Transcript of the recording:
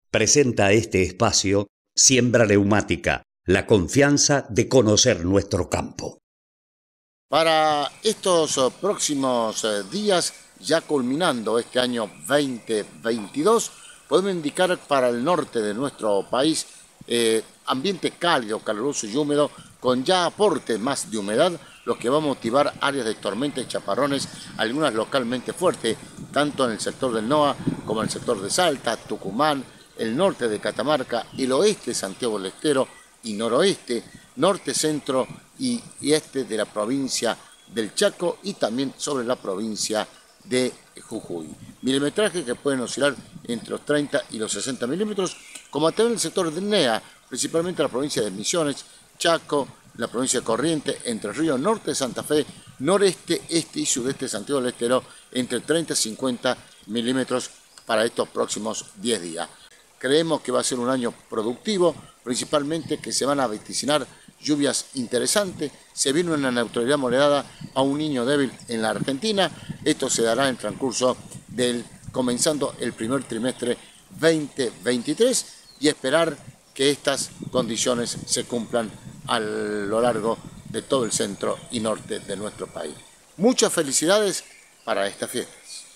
presenta este espacio Siembra Neumática, la confianza de conocer nuestro campo. Para estos próximos días, ya culminando este año 2022, podemos indicar para el norte de nuestro país ambiente cálido, caluroso y húmedo, con ya aporte más de humedad, lo que va a motivar áreas de tormenta y chaparrones, algunas localmente fuertes, tanto en el sector del NOA como en el sector de Salta, Tucumán, el norte de Catamarca, el oeste de Santiago del Estero y noroeste, norte, centro y este de la provincia del Chaco y también sobre la provincia de Jujuy. Milimetraje que pueden oscilar entre los 30 y los 60 milímetros, como también el sector del NEA, principalmente la provincia de Misiones, Chaco, la provincia de Corrientes, Entre Ríos, norte de Santa Fe, noreste, este y sudeste de Santiago del Estero, entre 30 y 50 milímetros para estos próximos 10 días. Creemos que va a ser un año productivo, principalmente que se van a vaticinar lluvias interesantes. Se viene una neutralidad moderada a un niño débil en la Argentina. Esto se dará en transcurso comenzando el primer trimestre 2023 y esperar que estas condiciones se cumplan a lo largo de todo el centro y norte de nuestro país. Muchas felicidades para estas fiestas.